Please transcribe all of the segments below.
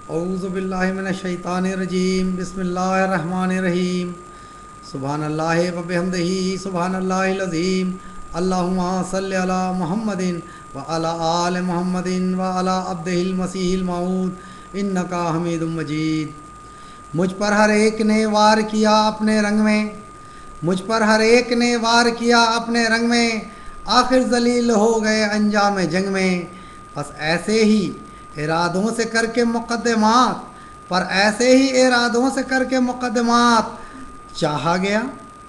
اعوذ باللہ من الشیطان الرجیم بسم اللہ الرحمن الرحیم سبحان اللہ وبحمدہ سبحان اللہ العظیم اللہم صلی علی محمد وعلی آل محمد وعلی عبدہ المسیح الموعود انکا حمید مجید۔ مجھ پر ہر ایک نے وار کیا اپنے رنگ میں، مجھ پر ہر ایک نے وار کیا اپنے رنگ میں، آخر ذلیل ہو گئے انجام جنگ میں۔ بس ایسے ہی ارادوں سے کر کے مقدمات، پر ایسے ہی ارادوں سے کر کے مقدمات، چاہا گیا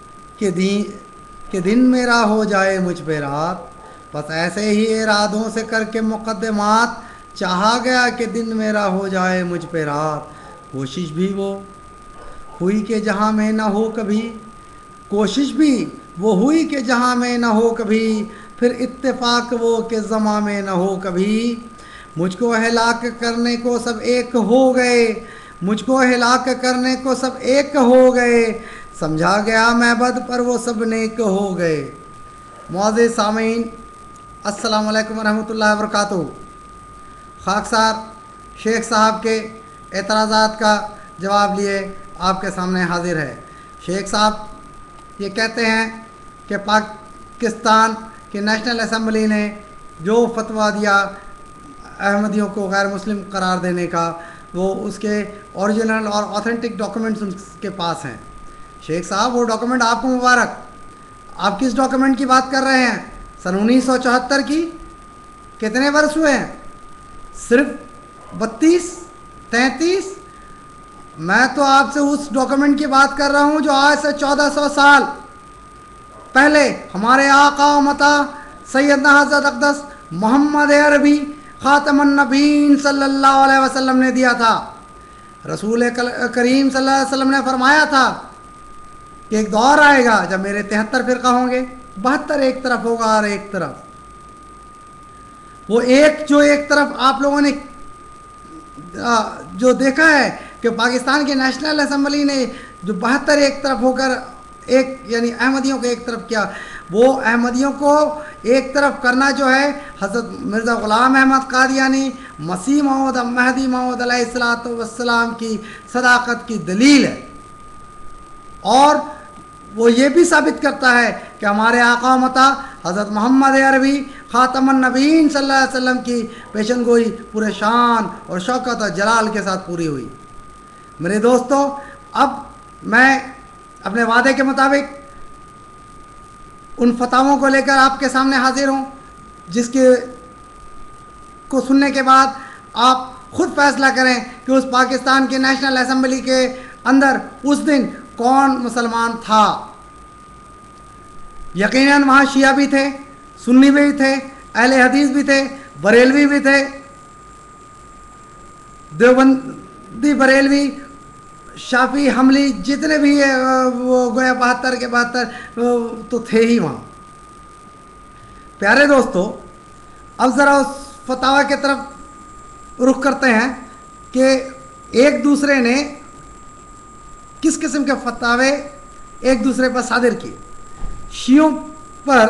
کہ دن میرا ہو جائے مجھ پہ رات۔ بس ایسے ہی ارادوں سے کر کے مقدمات، چاہا گیا کہ دن میرا ہو جائے مجھ پہ رات۔ کوشش بھی وہ ہوئی کہ جہاں میں نہ ہو کبھی، کوشش بھی وہ ہوئی کہ جہاں میں نہ ہو کبھی، پھر اتفاق وہ کہ زماں میں نہ ہو کبھی۔ مجھ کو ہلاک کرنے کو سب ایک ہو گئے، مجھ کو ہلاک کرنے کو سب ایک ہو گئے، سمجھا گیا میں بد پر وہ سب نیک ہو گئے۔ معزز سامعین، السلام علیکم ورحمۃ اللہ وبرکاتہ۔ خاکسار شیخ صاحب کے اعتراضات کا جواب لیے آپ کے سامنے حاضر ہے۔ شیخ صاحب یہ کہتے ہیں کہ پاکستان کی نیشنل اسمبلی نے جو فتویٰ دیا احمدیوں کو غیر مسلم قرار دینے کا، وہ اس کے اوریجنل اور آتھینٹک ڈاکومنٹس ان کے پاس ہیں۔ شیخ صاحب وہ ڈاکومنٹ آپ کو مبارک۔ آپ کس ڈاکومنٹ کی بات کر رہے ہیں؟ سن 1974 کی؟ کتنے برس ہوئے ہیں؟ صرف 32 33؟ میں تو آپ سے اس ڈاکومنٹ کی بات کر رہا ہوں جو آج سے 1400 سال پہلے ہمارے آقا و متا سیدنا حضرت اقدس محمد عربی خاتم النبیین صلی اللہ علیہ وسلم نے دیا تھا۔ رسول کریم صلی اللہ علیہ وسلم نے فرمایا تھا کہ ایک دور آئے گا جب میرے 73 فرقہ ہوں گے، 72 ایک طرف ہوگا اور ایک طرف۔ وہ ایک طرف آپ لوگوں نے جو دیکھا ہے کہ پاکستان کی نیشنل اسمبلی نے جو 72 ایک طرف ہو کر ایک یعنی احمدیوں کو ایک طرف کیا، وہ احمدیوں کو ایک طرف کرنا جو ہے حضرت مرزا غلام احمد قادیانی مسیح موعود مہدی موعود علیہ الصلوۃ والسلام کی صداقت کی دلیل ہے، اور وہ یہ بھی ثابت کرتا ہے کہ ہمارے آقا و متا حضرت محمد عربی خاتم النبیین صلی اللہ علیہ وسلم کی پیشن گوئی پورے شان اور شوکت اور جلال کے ساتھ پوری ہوئی۔ میرے دوستو، اب میں اپنے وعدے کے مطابق ان فتاووں کو لے کر آپ کے سامنے حاضر ہوں، جس کے کو سننے کے بعد آپ خود فیصلہ کریں کہ اس پاکستان کی نیشنل اسمبلی کے اندر اس دن کون مسلمان تھا۔ یقیناً وہاں شیعہ بھی تھے، سنی بھی تھے، اہل حدیث بھی تھے، بریلوی بھی تھے، دیوبندی بریلوی شافی حملی جتنے بھی وہ گویا 72 کے 72 تو تھے ہی وہاں۔ پیارے دوستو، اب ذرا اس فتاوی کی طرف رخ کرتے ہیں کہ ایک دوسرے نے کس قسم کے فتاوے ایک دوسرے پر صادر کیے۔ شیعوں پر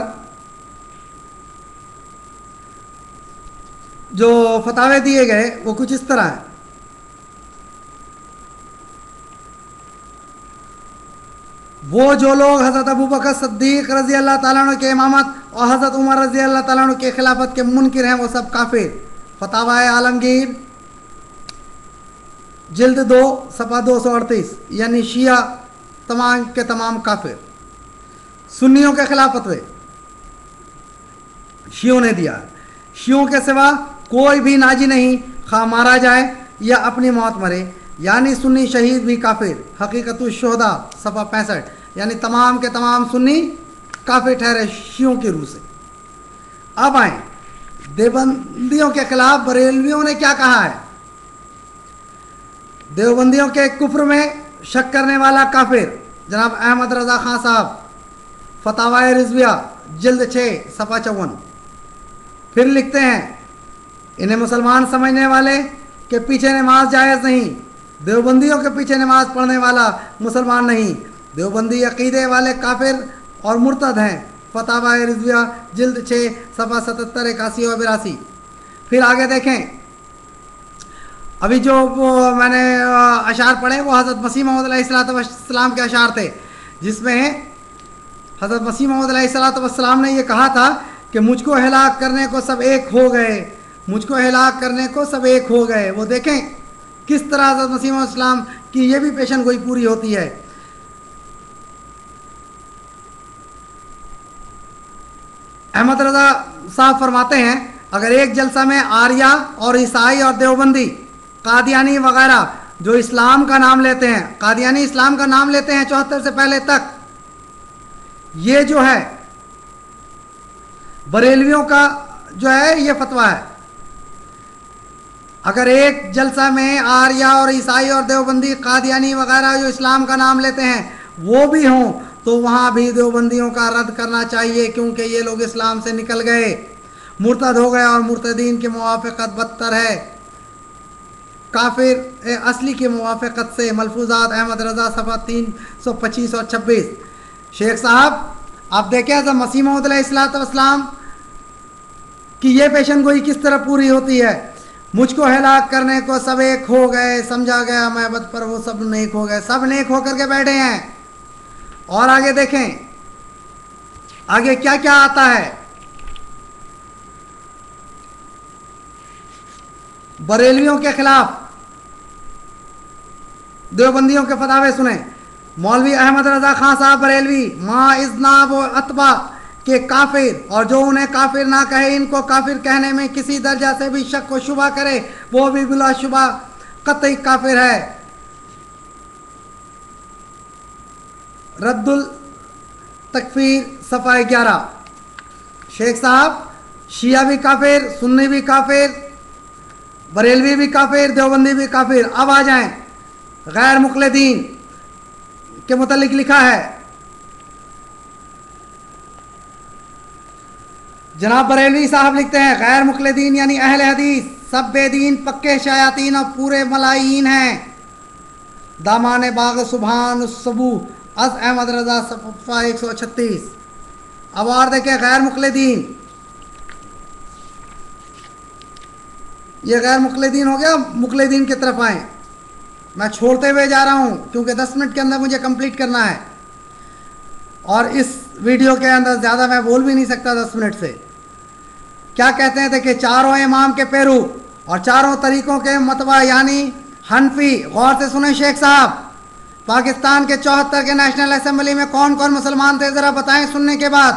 جو فتاوے دیے گئے وہ کچھ اس طرح ہیں۔ وہ جو لوگ حضرت ابوبکر صدیق رضی اللہ تعالیٰ عنہ کے امامت اور حضرت عمر رضی اللہ تعالیٰ عنہ کے خلافت کے منکر ہیں وہ سب کافر۔ فتاوی عالمگیر جلد 2 صفحہ 238، یعنی شیعہ تمام کے تمام کافر۔ سنیوں کے خلاف فتوے شیعوں نے دیا ہے۔ شیعوں کے سوا کوئی بھی ناجی نہیں، خواہ مارا جائے یا اپنی موت مرے، یعنی سنی شہید بھی کافر۔ حقیقت الشہداء صفحہ 65، یعنی تمام کے تمام سنی کافر ٹھہرے شیعوں کی روح سے۔ اب آئیں دیوبندیوں کے خلاف بریلویوں نے کیا کہا ہے۔ دیوبندیوں کے کفر میں شک کرنے والا کافر جناب احمد رضا خان صاحب، فتاوی رضویہ جلد 6 صفحہ 54۔ پھر لکھتے ہیں، انہیں مسلمان سمجھنے والے کہ پیچھے نماز جائز نہیں، دیوبندیوں کے پیچھے نماز پڑھنے والا مسلمان نہیں، دیوبندی عقیدے والے کافر اور مرتد ہیں۔ فتاوی رضویہ جلد 6 صفحہ 77 81 اور 82۔ پھر آگے دیکھیں، ابھی جو وہ میں نے اشعار پڑھے وہ حضرت مسیح موعود علیہ السلام کے اشعار تھے، جس میں حضرت مسیح موعود علیہ السلام نے یہ کہا تھا کہ مجھ کو ہلاک کرنے کو سب ایک ہو گئے، مجھ کو ہلاک کرنے کو سب ایک ہو گئے۔ وہ دیکھیں کس طرح حضرت مسیح موعود علیہ السلام کی یہ بھی پیشن گوئی پوری ہوتی ہے۔ احمد رضا صاحب فرماتے ہیں اگر ایک جلسہ میں آریہ اور عیسائی اور دیوبندی قادیانی وغیرہ جو اسلام کا نام لیتے ہیں، قادیانی اسلام کا نام لیتے ہیں 74 سے پہلے تک، یہ جو ہے بریلویوں کا جو ہے یہ فتویٰ ہے، اگر ایک جلسہ میں آریہ اور عیسائی اور دیوبندی قادیانی وغیرہ جو اسلام کا نام لیتے ہیں وہ بھی ہوں تو وہاں بھی دیوبندیوں کا رد کرنا چاہیے، کیونکہ یہ لوگ اسلام سے نکل گئے، مرتد ہو گئے، اور مرتدین کی موافقت بدتر ہے کافر اصلی کی موافقت سے۔ ملفوظات احمد رضا صفحہ 325 اور 26۔ شیخ صاحب آپ دیکھیں حضرت مسیح موعود علیہ السلام کی یہ پیشن گوئی کس طرح پوری ہوتی ہے۔ مجھ کو ہلاک کرنے کو سب ایک ہو گئے، سمجھا گیا محبت پر وہ سب نیک ہو گئے، سب نیک ہو کر کے بیٹھے ہیں۔ اور آگے دیکھیں آگے کیا کیا آتا ہے۔ بریلویوں کے خلاف دیوبندیوں کے فتاوے سنیں۔ مولوی احمد رضا خان صاحب بریلوی ماں اذناب و اتبا کے کافر، اور جو انہیں کافر نہ کہے ان کو کافر کہنے میں کسی درجہ سے بھی شک و شبہ کرے وہ بھی بلا شبہ قطعی کافر ہے۔ رد التکفیر صفحہ 11۔ شیخ صاحب شیعہ بھی کافر، سنی بھی کافر، بریلوی بھی کافر، دیوبندی بھی کافر۔ اب آ جائیں غیر مقلدین کے متعلق لکھا ہے، جناب بریلوی صاحب لکھتے ہیں غیر مقلدین یعنی اہل حدیث سب بے دین، پکے شیاطین اور پورے ملائین ہیں۔ دامان باغ سبحان الصبو از احمد رضا صفحہ 136۔ اب اور دیکھیں غیر مقلدین، یہ غیر مقلدین ہو گیا، مقلدین کی طرف آئیں۔ میں چھوڑتے ہوئے جا رہا ہوں کیونکہ 10 منٹ کے اندر مجھے کمپلیٹ کرنا ہے، اور اس ویڈیو کے اندر زیادہ میں بول بھی نہیں سکتا 10 منٹ سے۔ کیا کہتے ہیں دیکھیں، چاروں امام کے پیرو اور چاروں طریقوں کے متبع یعنی حنفی۔ غور سے سنیں شیخ صاحب، پاکستان کے 74 کے نیشنل اسمبلی میں کون کون مسلمان تھے ذرا بتائیں سننے کے بعد۔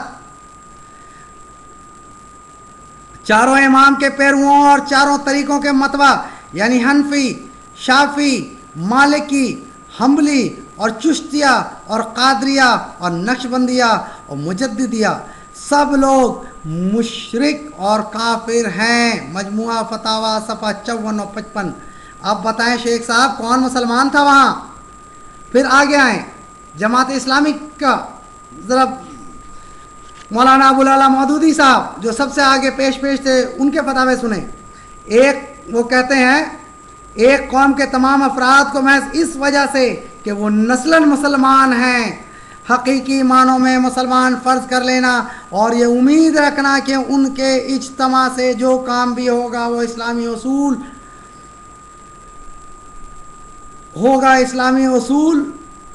چاروں امام کے پیرووں اور چاروں طریقوں کے متبع یعنی حنفی، شافعی، مالکی، حنبلی اور چشتیہ اور قادریہ اور نقشبندیہ اور مجددیہ سب لوگ مشرک اور کافر ہیں۔ مجموعہ فتاوی صفحہ 54 اور 55۔ اب بتائیں شیخ صاحب کون مسلمان تھا وہاں؟ پھر آگے آئیں جماعت اسلامی کا، ذرا مولانا ابوالعلا مودودی صاحب جو سب سے آگے پیش تھے ان کے فتاوے سنیں۔ ایک وہ کہتے ہیں ایک قوم کے تمام افراد کو محض اس وجہ سے کہ وہ نسلاً مسلمان ہیں حقیقی معنوں میں مسلمان فرض کر لینا، اور یہ امید رکھنا کہ ان کے اجتماع سے جو کام بھی ہوگا وہ اسلامی اصول ہوگا، اسلامی اصول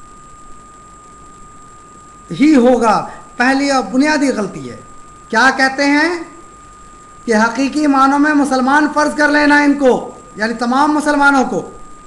ہی ہوگا، پہلی اور بنیادی غلطی ہے۔ کیا کہتے ہیں کہ حقیقی معنوں میں مسلمان فرض کر لینا ان کو، یعنی تمام مسلمانوں کو،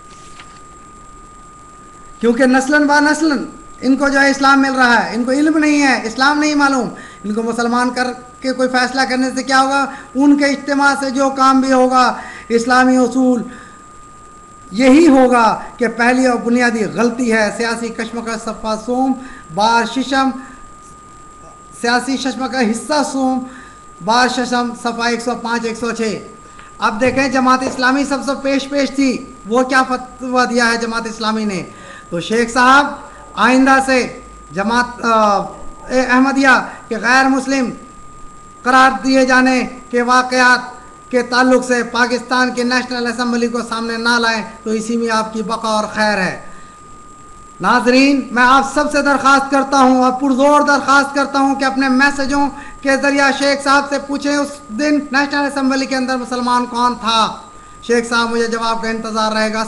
کیونکہ نسلاً با نسلاً ان کو جو ہے اسلام مل رہا ہے، ان کو علم نہیں ہے، اسلام نہیں معلوم، ان کو مسلمان کر کے کوئی فیصلہ کرنے سے کیا ہوگا، ان کے اجتماع سے جو کام بھی ہوگا اسلامی اصول یہی ہوگا کہ پہلی اور بنیادی غلطی ہے۔ سیاسی کشمکش صفحہ سوم بار ششم، سیاسی ششم کا حصہ سوم بار ششم صفحہ 105 106۔ اب دیکھیں جماعت اسلامی سب سے پیش تھی، وہ کیا فتویٰ دیا ہے جماعت اسلامی نے۔ تو شیخ صاحب آئندہ سے جماعت احمدیہ کے غیر مسلم قرار دیے جانے کے واقعات کے تعلق سے پاکستان کے نیشنل اسمبلی کو سامنے نہ لائیں تو اسی میں آپ کی بقا اور خیر ہے۔ ناظرین میں آپ سب سے درخواست کرتا ہوں اور پرزور درخواست کرتا ہوں کہ اپنے میسجوں کے ذریعہ شیخ صاحب سے پوچھیں اس دن نیشنل اسمبلی کے اندر مسلمان کون تھا، شیخ صاحب مجھے جواب کا انتظار رہے گا.